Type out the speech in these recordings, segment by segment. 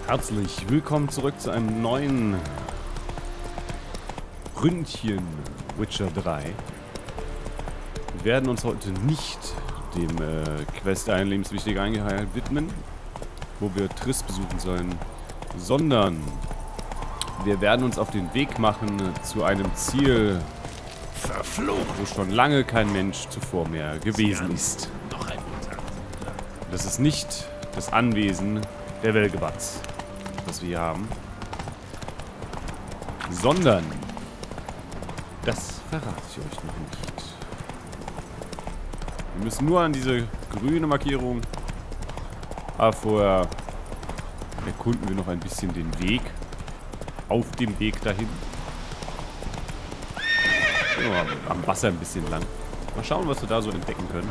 Herzlich willkommen zurück zu einem neuen Ründchen Witcher 3. Wir werden uns heute nicht dem Quest ein lebenswichtiger Eingeheil widmen, wo wir Triss besuchen sollen, sondern wir werden uns auf den Weg machen zu einem Ziel, wo schon lange kein Mensch zuvor mehr gewesen ist. Das ist nicht das Anwesen der Welgebatz, das wir hier haben, sondern das verrate ich euch noch nicht. Wir müssen nur an diese grüne Markierung, aber vorher erkunden wir noch ein bisschen den Weg, auf dem Weg dahin. Ja, am Wasser ein bisschen lang. Mal schauen, was wir da so entdecken können.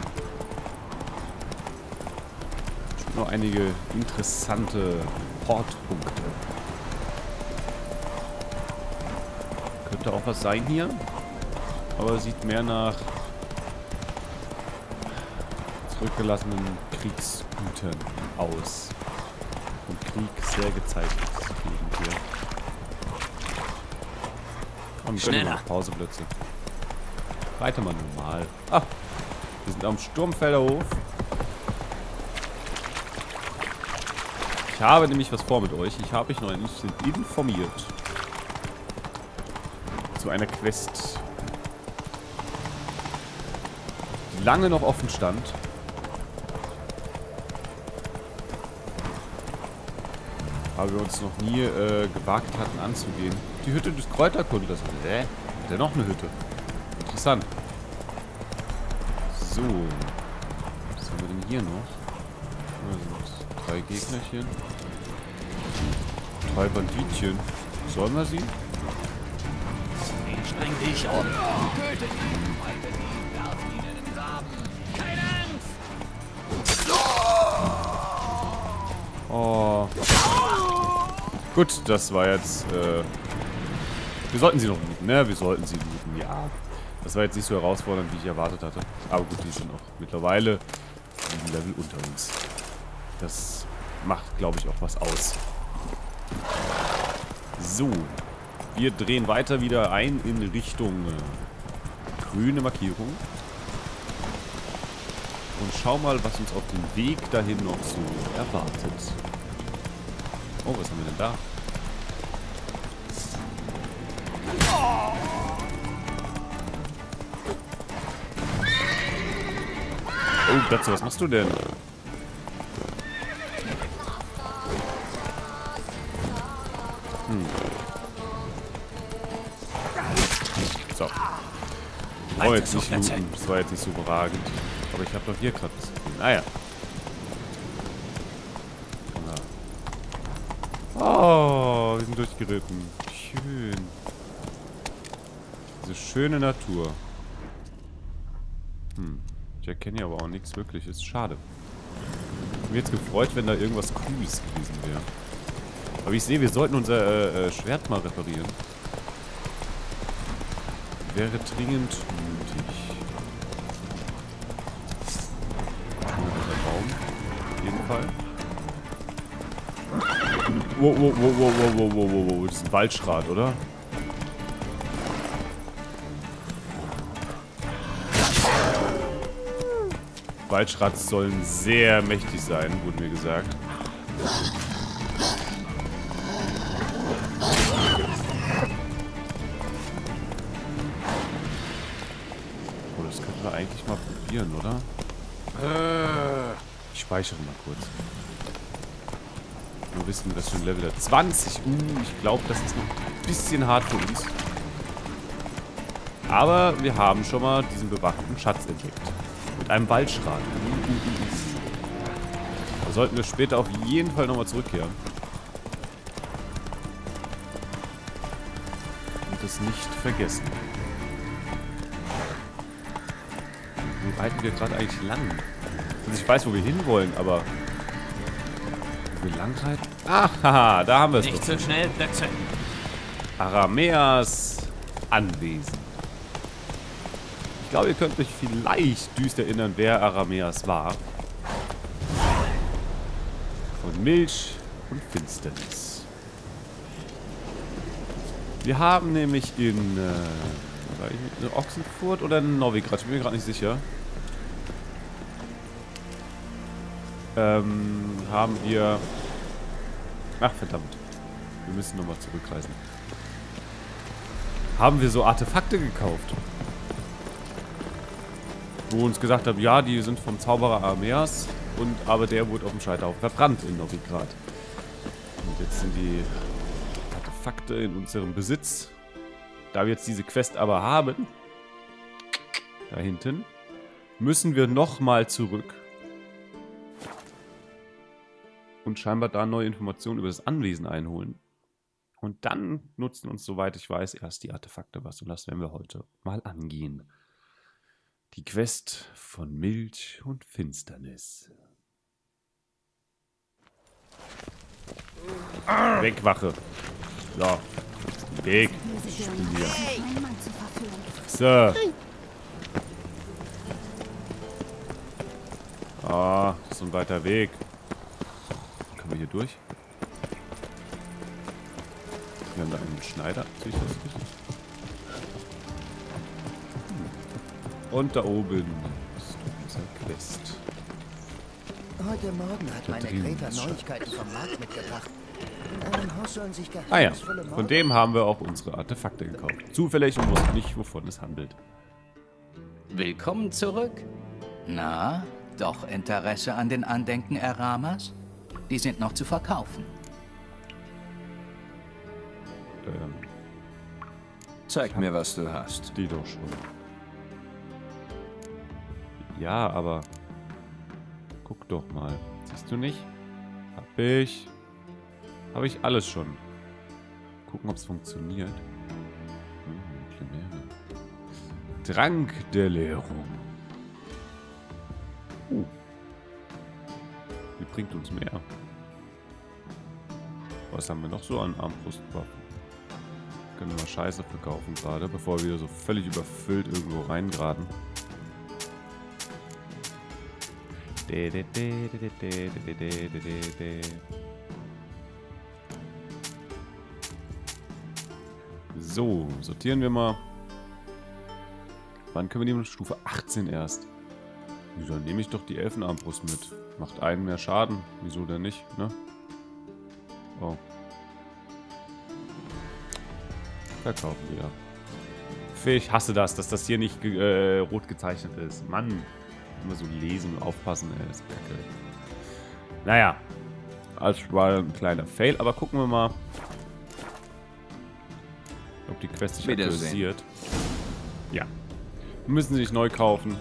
Noch einige interessante Portpunkte. Könnte auch was sein hier. Aber sieht mehr nach zurückgelassenen Kriegsgütern aus. Und Krieg sehr gezeichnet gegen hier. Und schneller. Pauseplätze. Weiter mal normal. Ah, wir sind am Sturmfelderhof. Ich habe nämlich was vor mit euch. Ich habe euch noch ein bisschen informiert. Zu einer Quest, die lange noch offen stand. Aber wir uns noch nie gewagt hatten anzugehen. Die Hütte des Kräuterkundlers. Hat er noch eine Hütte? Interessant. So. Was haben wir denn hier noch? Da sind 3 Gegnerchen. 3 Banditchen. Sollen wir sie? Ich spreng dich um. Töte ihn. Werf ihn in den Graben. Keine Angst. Oh. Gut, das war jetzt, wir sollten sie noch looten, ne? Wir sollten sie looten, ja. Das war jetzt nicht so herausfordernd, wie ich erwartet hatte. Aber gut, die sind auch mittlerweile ein Level unter uns. Das macht, glaube ich, auch was aus. So. Wir drehen weiter wieder ein in Richtung grüne Markierung. Und schau mal, was uns auf dem Weg dahin noch so erwartet. Oh, was haben wir denn da? Oh, Glatze, was machst du denn? So. Oh, jetzt nicht looten. Das war jetzt nicht so überragend. Aber ich habe doch hier gerade was gesehen. Ah ja. Oh, wir sind durchgeritten. Schön. Diese schöne Natur. Ich erkenne hier aber auch nichts wirklich. Ist schade. Ich hätte mich jetzt gefreut, wenn da irgendwas Cooles gewesen wäre. Aber ich sehe, wir sollten unser Schwert mal reparieren. Wäre dringend nötig. Der Baum. Auf jeden Fall. Wow. Das ist ein Waldschrat, oder? Waldschrats sollen sehr mächtig sein, wurde mir gesagt. Oh, das könnten wir eigentlich mal probieren, oder? Ich speichere mal kurz. Nur wissen wir, das schon Level 20. Ich glaube, das ist noch ein bisschen hart für uns. Aber wir haben schon mal diesen bewaffneten Schatz entdeckt. Mit einem Waldschrat. Da sollten wir später auf jeden Fall nochmal zurückkehren. Und das nicht vergessen. Wo reiten wir gerade eigentlich lang? Also ich weiß, wo wir hinwollen, aber... Wo wir lang reiten? Ach, haha, da haben wir es. Nicht so schnell, Plätze. Arameas Anwesen. Ich glaube, ihr könnt euch vielleicht düster erinnern, wer Arameas war. Von Milch und Finsternis. Wir haben nämlich in Ochsenfurt oder in Novigrad, ich bin mir gerade nicht sicher. Haben wir... Ach, verdammt. Wir müssen nochmal zurückreisen. Haben wir so Artefakte gekauft. Wo uns gesagt haben, ja, die sind vom Zauberer Armeas. Aber der wurde auf dem Scheiterhaufen verbrannt in Novigrad. Und jetzt sind die Artefakte in unserem Besitz. Da wir jetzt diese Quest aber haben, da hinten, müssen wir nochmal zurück. Und scheinbar da neue Informationen über das Anwesen einholen. Und dann nutzen uns, soweit ich weiß, erst die Artefakte was. Und das werden wir heute mal angehen. Die Quest von Milch und Finsternis. Weg, Wache. So. Weg. So. Ah, das ist ein weiter Weg. Können wir hier durch? Wir haben da einen Schneider. Sehe ich das richtig? Und da oben ist unser Quest. Heute Morgen hat meine Greta Neuigkeiten vom Markt mitgebracht. In einem Haus sollen sich Ah ja, geheimnisvolle von dem haben wir auch unsere Artefakte gekauft. Zufällig und wussten nicht, wovon es handelt. Willkommen zurück. Na, doch Interesse an den Andenken Eramas? Die sind noch zu verkaufen. Zeig mir, was du hast. Die doch schon. Ja, aber... Guck doch mal. Siehst du nicht? Hab ich alles schon. Gucken, ob es funktioniert. Trank der Leerung. Die bringt uns mehr. Was haben wir noch so an Armbrustwaffen? Können wir mal Scheiße verkaufen gerade, bevor wir wieder so völlig überfüllt irgendwo reingeraten. So, sortieren wir mal. Wann können wir die Stufe 18 erst? Ja, dann nehme ich doch die Elfenarmbrust mit. Macht einen mehr Schaden. Wieso denn nicht, ne? Oh. Verkaufen wir. Ich hasse das, dass das hier nicht rot gezeichnet ist. Mann. Immer so lesen und aufpassen, ey. Das ist kacke. Naja. Das war ein kleiner Fail, aber gucken wir mal, ob die Quest sich aktualisiert. Ja. Wir müssen sich neu kaufen.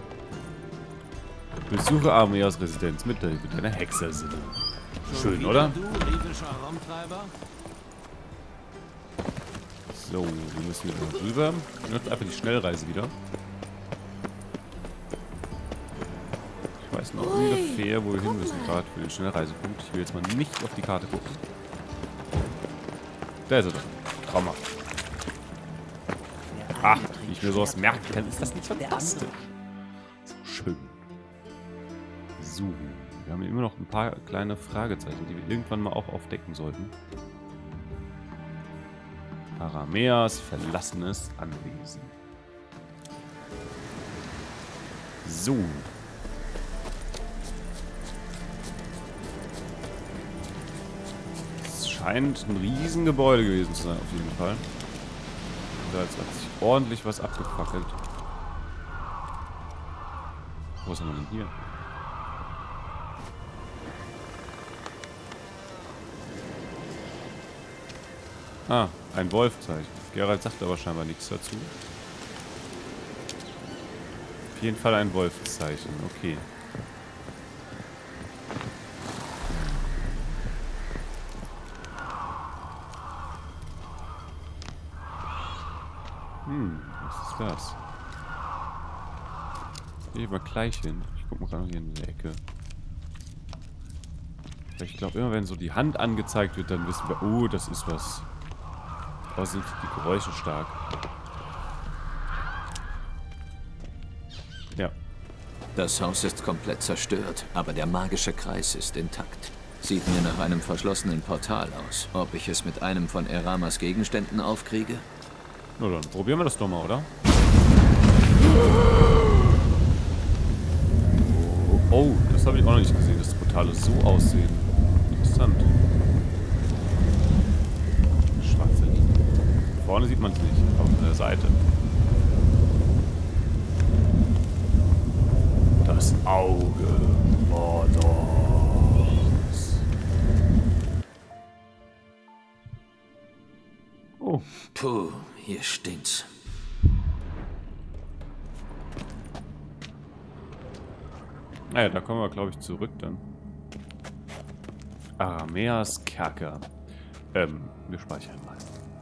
Besuche Armeas Residenz mit Hilfe deiner Hexersinne. Schön, oder? So, wir müssen wieder rüber. Ich nutze einfach die Schnellreise wieder. Ich weiß noch ungefähr, wo wir hin müssen gerade für den Schnellreisepunkt. Ich will jetzt mal nicht auf die Karte gucken. Da ist er doch. Traumhaft. Ach, wie ich mir sowas merken kann, ist das nicht fantastisch. So schön. So, wir haben hier immer noch ein paar kleine Fragezeichen, die wir irgendwann mal auch aufdecken sollten. Arameas verlassenes Anwesen. So. Es scheint ein Riesengebäude gewesen zu sein, auf jeden Fall. Da hat sich ordentlich was abgefackelt. Wo ist er denn hier? Ah, ein Wolfzeichen. Geralt sagt aber scheinbar nichts dazu. Auf jeden Fall ein Wolfzeichen, okay. Was ist das? Hier mal gleich hin. Ich guck mal gerade hier in der Ecke. Ich glaube, immer wenn so die Hand angezeigt wird, dann wissen wir, oh, das ist was. Da sind die Geräusche stark. Ja. Das Haus ist komplett zerstört, aber der magische Kreis ist intakt. Sieht mir nach einem verschlossenen Portal aus. Ob ich es mit einem von Eramas Gegenständen aufkriege? Na dann, probieren wir das doch mal, oder? Oh, das habe ich auch noch nicht gesehen, dass die Portale so aussehen. Interessant. Schwarze Linie. Vorne sieht man es nicht, aber an der Seite. Das Auge Mordors. Oh. Puh, hier stinkt's. Naja, da kommen wir, glaube ich, zurück dann. Arameas Kerker. Wir speichern mal.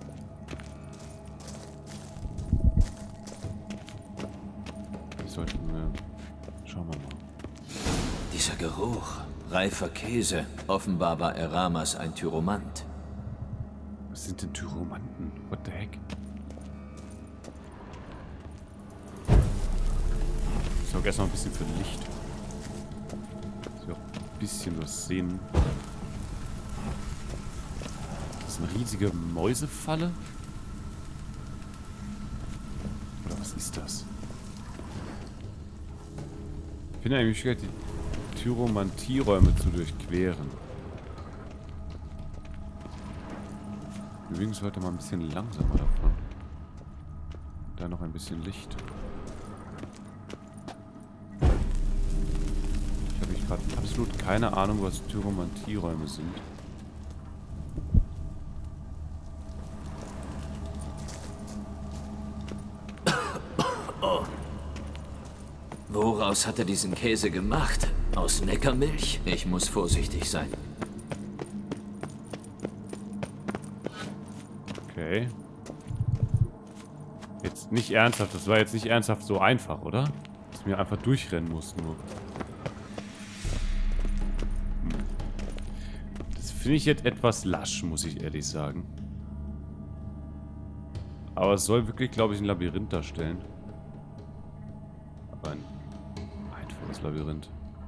Sollten wir... Schauen wir mal. Dieser Geruch. Reifer Käse. Offenbar war Eramas ein Tyromant. Was sind denn Tyromanten? What the heck? Ich sorge erstmal ein bisschen für Licht. Dass wir auch ein bisschen was sehen. Das ist eine riesige Mäusefalle? Oder was ist das? Ich finde eigentlich die Tyromantie-Räume zu durchqueren. Wir bewegen uns heute mal ein bisschen langsamer davon. Da noch ein bisschen Licht. Ich habe gerade absolut keine Ahnung, was Tyromantie-Räume sind. Woraus hat er diesen Käse gemacht? Aus Neckermilch? Ich muss vorsichtig sein. Okay. Jetzt nicht ernsthaft. Das war jetzt nicht ernsthaft so einfach, oder? Dass wir einfach durchrennen mussten nur. Das finde ich jetzt etwas lasch, muss ich ehrlich sagen. Aber es soll wirklich, glaube ich, ein Labyrinth darstellen. Aber ein einfaches Labyrinth.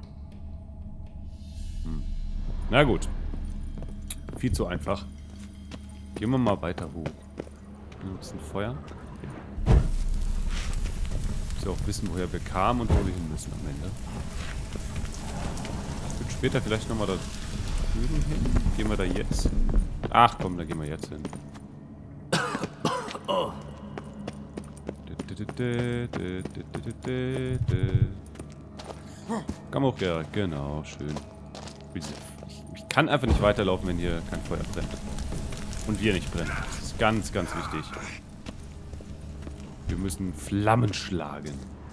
Na gut. Viel zu einfach. Gehen wir mal weiter hoch. Wir nutzen Feuer. Okay. Dass wir auch wissen, woher wir kamen und wo wir hin müssen am Ende. Ich würde später vielleicht nochmal da drüben hin. Gehen wir da jetzt? Ach komm, da gehen wir jetzt hin. Komm hoch, ja, genau, schön. Ich kann einfach nicht weiterlaufen, wenn hier kein Feuer brennt. Und wir nicht brennen. Das ist ganz, ganz wichtig. Wir müssen Flammen schlagen.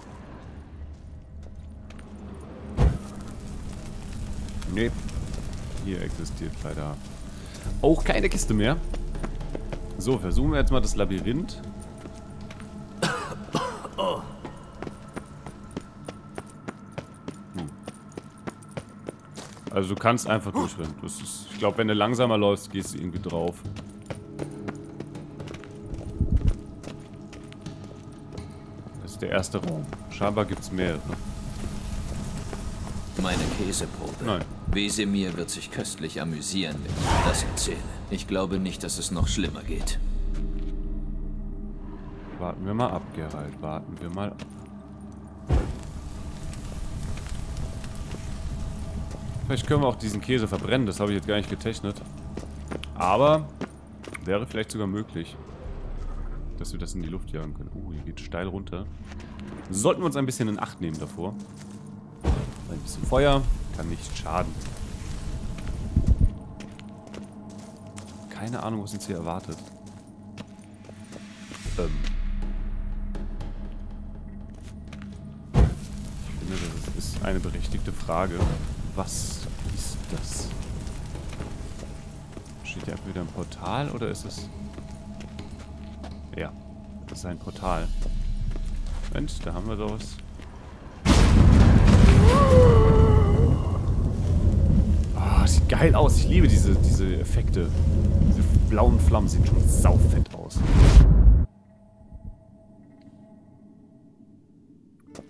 Nee. Hier existiert leider auch keine Kiste mehr. So, versuchen wir jetzt mal das Labyrinth. Also du kannst einfach durchrennen. Das ist, ich glaube, wenn du langsamer läufst, gehst du irgendwie drauf. Das ist der erste Raum. Scheinbar gibt es mehrere. Meine Käseprobe. Nein. Wesemir wird sich köstlich amüsieren, wenn ich das erzähle. Ich glaube nicht, dass es noch schlimmer geht. Warten wir mal ab, Geralt. Warten wir mal ab. Vielleicht können wir auch diesen Käse verbrennen. Das habe ich jetzt gar nicht getechnet. Aber wäre vielleicht sogar möglich, dass wir das in die Luft jagen können. Hier geht steil runter. Sollten wir uns ein bisschen in Acht nehmen davor. Ein bisschen Feuer kann nicht schaden. Keine Ahnung, was uns hier erwartet. Ich finde, das ist eine berechtigte Frage. Was ist das? Steht hier wieder ein Portal oder ist es... Ja, das ist ein Portal. Mensch, da haben wir doch was. Ah, sieht geil aus. Ich liebe diese Effekte. Diese blauen Flammen sehen schon saufett aus.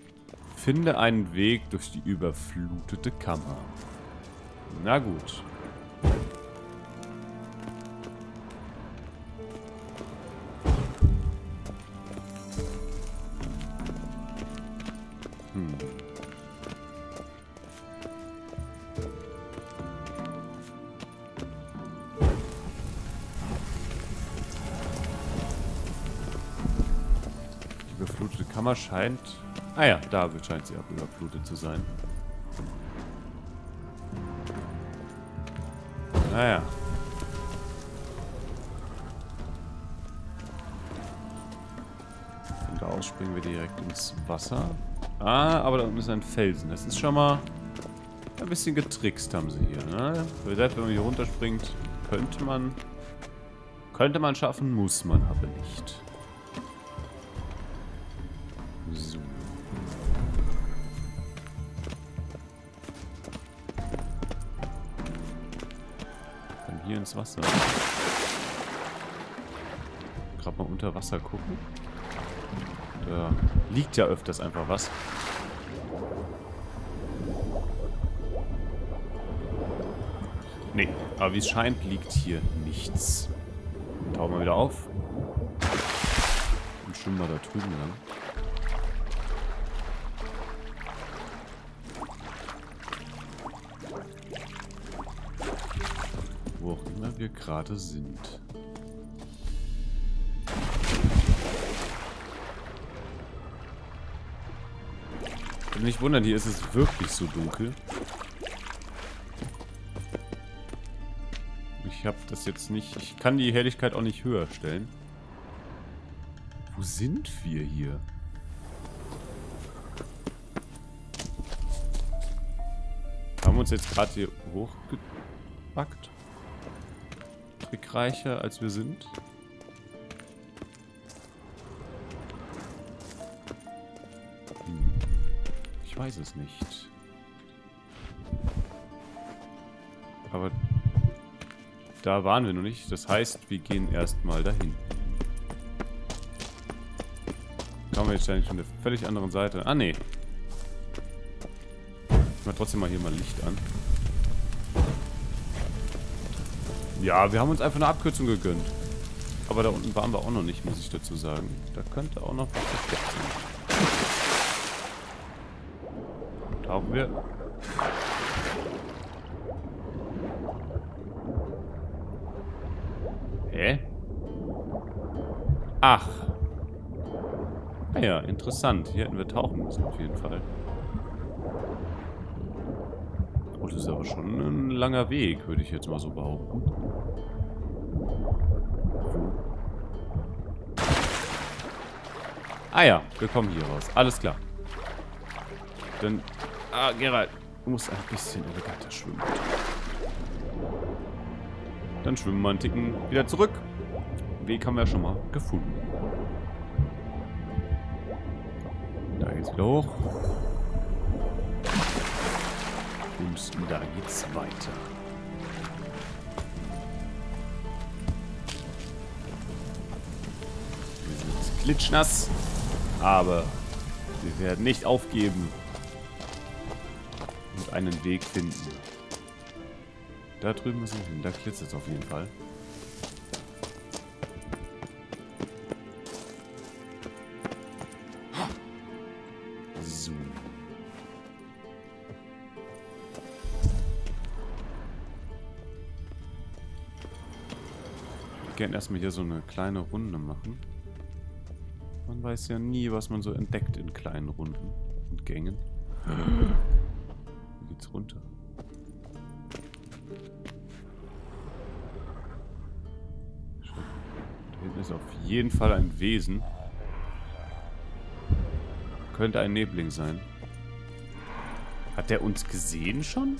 Finde einen Weg durch die überflutete Kammer. Na gut. Kammer scheint... Ah ja, da scheint sie auch überflutet zu sein. Naja. Von da aus springen wir direkt ins Wasser. Ah, aber da unten ist ein Felsen. Das ist schon mal ein bisschen getrickst, haben sie hier. Ne? Selbst wenn man hier runterspringt, könnte man schaffen, muss man aber nicht. So. Dann hier ins Wasser. Gerade mal unter Wasser gucken. Da liegt ja öfters einfach was. Nee, aber wie es scheint, liegt hier nichts. Tauchen wir wieder auf. Und schwimmen wir da drüben lang. Wo auch immer wir gerade sind. Nicht wundern, hier ist es wirklich so dunkel. Ich habe das jetzt nicht... Ich kann die Helligkeit auch nicht höher stellen. Wo sind wir hier? Haben wir uns jetzt gerade hier hochgepackt? Trickreicher als wir sind? Ich weiß es nicht. Aber da waren wir noch nicht. Das heißt, wir gehen erstmal dahin. Kommen wir jetzt eigentlich von der völlig anderen Seite. Ah, nee. Ich mach trotzdem mal hier mal Licht an. Ja, wir haben uns einfach eine Abkürzung gegönnt. Aber da unten waren wir auch noch nicht, muss ich dazu sagen. Da könnte auch noch was versteckt sein. Tauchen wir. Hä? Ach. Naja, interessant. Hier hätten wir tauchen müssen auf jeden Fall. Oh, das ist aber schon ein langer Weg, würde ich jetzt mal so behaupten. Ah ja, wir kommen hier raus. Alles klar. Dann... Ah, Geralt, du musst ein bisschen eleganter schwimmen. Dann schwimmen wir einen Ticken wieder zurück. Weg haben wir schon mal gefunden. Da geht's wieder hoch. Und da geht's weiter. Wir sind klitschnass, aber wir werden nicht aufgeben und einen Weg finden. Da drüben müssen wir hin, da glitzert es auf jeden Fall. So. Ich würde gerne erstmal hier so eine kleine Runde machen. Man weiß ja nie, was man so entdeckt in kleinen Runden und Gängen. Wie geht's runter? Da hinten ist auf jeden Fall ein Wesen. Könnte ein Nebling sein. Hat der uns gesehen schon?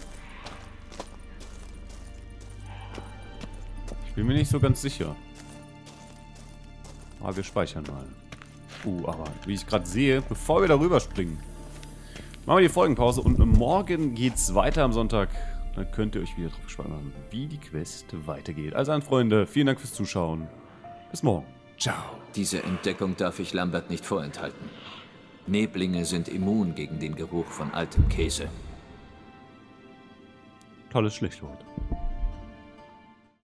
Ich bin mir nicht so ganz sicher. Aber wir speichern mal. Aber wie ich gerade sehe, bevor wir darüber springen, machen wir die Folgenpause und morgen geht's weiter am Sonntag. Dann könnt ihr euch wieder drauf gespannt machen, wie die Quest weitergeht. Also an Freunde, vielen Dank fürs Zuschauen. Bis morgen. Ciao. Diese Entdeckung darf ich Lambert nicht vorenthalten. Neblinge sind immun gegen den Geruch von altem Käse. Tolles Schlichtwort.